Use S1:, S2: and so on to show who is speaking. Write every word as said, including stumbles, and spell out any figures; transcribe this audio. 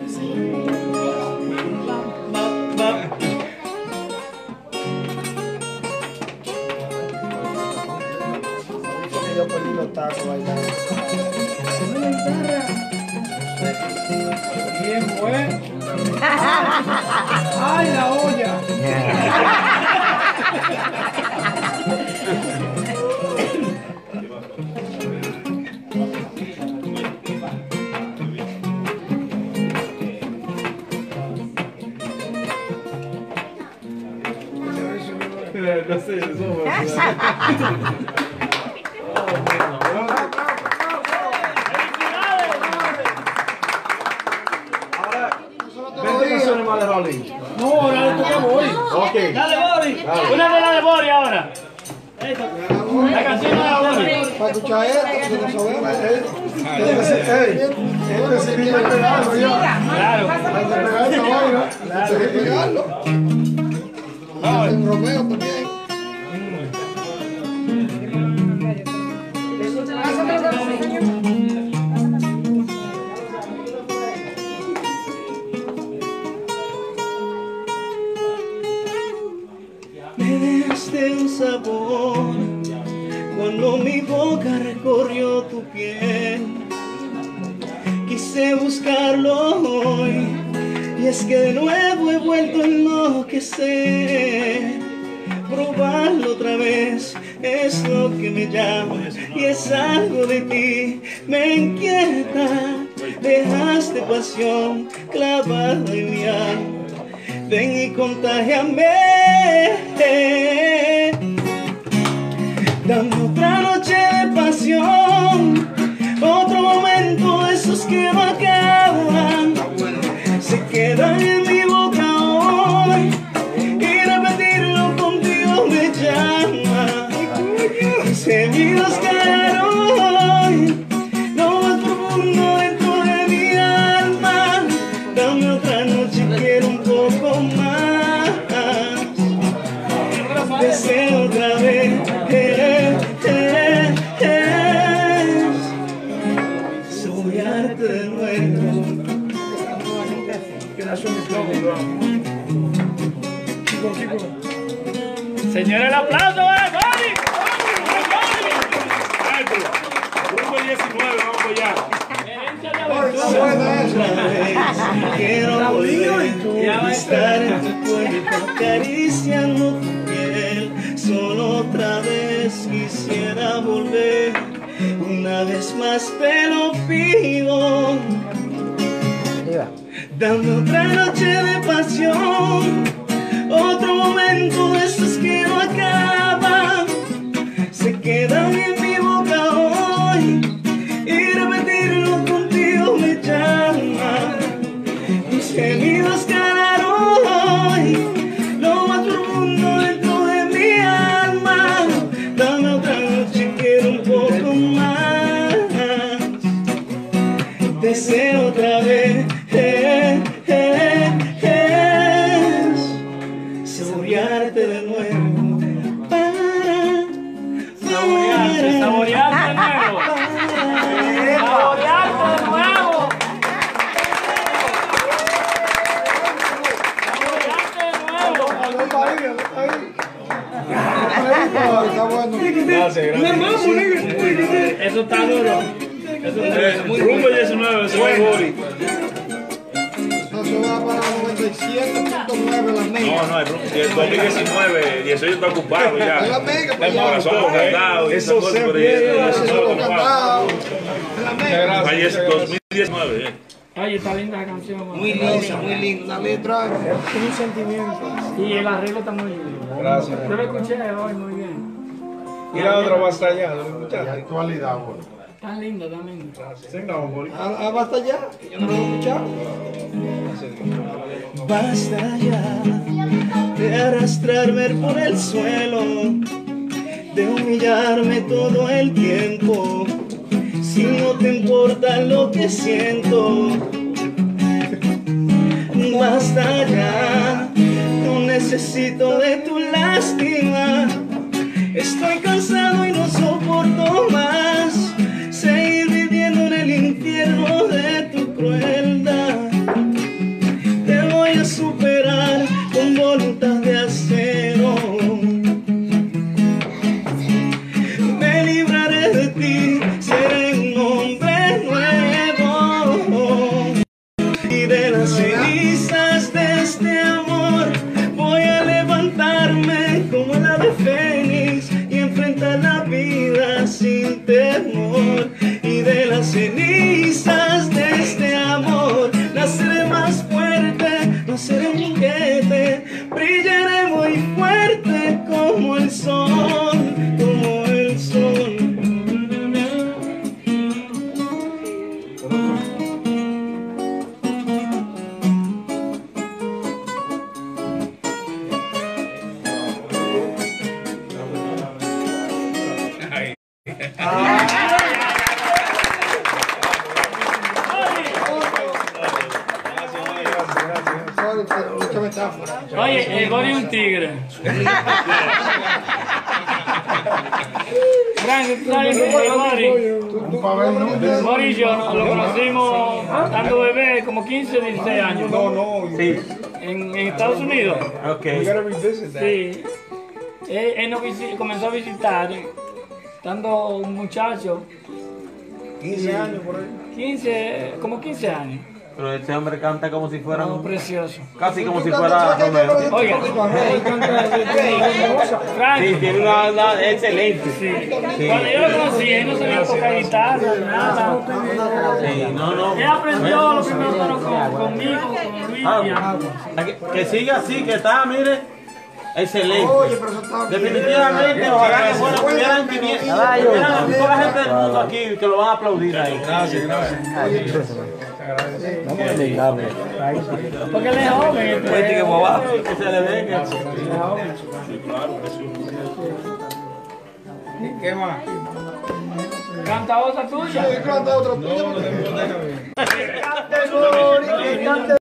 S1: Yo perdí los tacos bailando. ¿Quién fue? ¡Ay, la olla!
S2: No sé, eso
S1: No, ahora le toca a Bori.
S2: Ok.
S3: Dale, Bori. Una de la de Bori ahora. La canción de la Bori.
S1: Para escuchar esto, que no sabemos. Tiene que ser, ey, tiene que ser bien pegarlo ya.
S3: Claro.
S1: Hay que pegar esta vaina. Hay que pegarlo. En Romeo también.
S4: Me dejaste un sabor cuando mi boca recorrió tu piel. Quise buscarlo hoy y es que de nuevo he vuelto a enloquecer. Probarlo otra vez es lo que me llama y es algo de ti me inquieta. Dejaste pasión clavada en mi alma. Ven y contágiame. Dame otra noche de pasión, otro momento de esos que no acaban. Se quedan en mi boca hoy y repetirlo contigo me llama. Mis gemidos caerán hoy, lo más profundo dentro de mi alma. Dame otra noche, quiero un poco más. Deseo otra vez, eh, eh, eh, soñarte de nuevo.
S3: Señores, el aplauso, ¿eh? ¡Bori!
S2: Rumbo diecinueve, vamos allá.
S4: Quiero volver a estar en tu cuerpo, acariciando tu piel. Solo otra vez quisiera volver, una vez más te lo pido. Dame otra noche de pasión, otro momento de esos que no acaban. Se quedan en mi boca hoy y repetirlo contigo me llama. Mis gemidos ganaron hoy, lo más profundo dentro de mi alma. Dame otra noche, quiero un poco más. Deseo otra vez, eh, eh, eh, saborearte de nuevo. Para
S3: Saborearte, saborearte de nuevo. Saborearte de nuevo. Saborearte de nuevo.
S1: Está bueno.
S2: Gracias, gracias.
S3: Eso está duro. Eso está duro.
S2: Rumbo diecinueve, se va el Bori.
S1: No, se va para noventa y siete punto nueve la mega.
S2: No, no, el rumbo- el dos mil diecinueve, dieciocho está ocupado ya.
S1: Es la mega, pues ya.
S2: Corazón cantado y esas cosas por ahí.
S1: Eso
S2: Eso
S1: es
S2: no
S1: lo
S2: lo
S1: cantado. Es la mega.
S2: Ahí es dos mil diecinueve, eh.
S3: Oye, está linda la canción.
S1: Muy linda, muy linda. La letra es un sentimiento.
S3: Y el arreglo está muy lindo.
S2: Gracias.
S3: Yo lo escuché hoy muy bien.
S2: Y la otra va hasta allá, ¿no lo escuchaste?
S1: Actualidad, bueno.
S3: Tan lindo también.
S2: Sigamos, Bori.
S1: Ah, ah, basta ya, que yo no lo he escuchado.
S4: Basta ya de arrastrarme por el suelo, de humillarme todo el tiempo. Si no te importa lo que siento, basta ya, no necesito de tu lástima. Estoy cansado y no soporto más seguir viviendo en el infierno de tu crueldad.
S1: mucha metáfora.
S3: Oye, el Bori es un tigre. Frank, ¿tú sabes que el Bori?
S1: Un pabellón nunca.
S3: Bori y yo nos lo conocimos dando bebé como quince, dieciséis años.
S1: No, no.
S5: Sí.
S3: En, en Estados Unidos.
S5: Ok.
S1: You gotta revisit that.
S3: Sí. Él, él nos visi- comenzó a visitar, estando un muchacho,
S1: quince años por ahí.
S3: quince, como quince años.
S5: Pero este hombre canta como si fuera
S3: No,
S5: un-
S3: precioso.
S5: casi como si fuera Romeo.
S3: Oiga, Frank,
S5: Sí, tiene una onda excelente.
S3: sí. Cuando yo lo conocí, él no sabía tocar guitarra, nada.
S5: Sí, no, no.
S3: Él aprendió los primeros tonos con, conmigo, con Luis.
S5: Ah, que, que siga así, que está, mire, excelente.
S1: Oye, pero eso está bien.
S5: Definitivamente, ojalá que fuera, tuvieran quinientos, tuvieran toda la gente del mundo aquí que lo van a aplaudir ahí.
S1: Gracias, gracias.
S3: Porque él es joven. este,
S5: Que se le ve que...
S3: él es joven.
S1: ¿Qué más?
S3: Canta otra tuya.
S1: Canta otro tuyo.